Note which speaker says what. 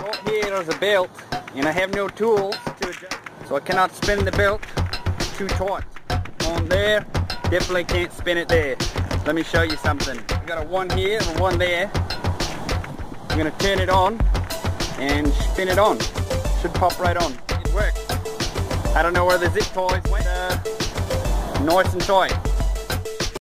Speaker 1: Oh, here is a belt, and I have no tools to adjust, so I cannot spin the belt too taut. On there, definitely can't spin it there. Let me show you something. I got a one here and a one there. I'm gonna turn it on and spin it on. Should pop right on. It works. I don't know where the zip ties went. Nice and tight.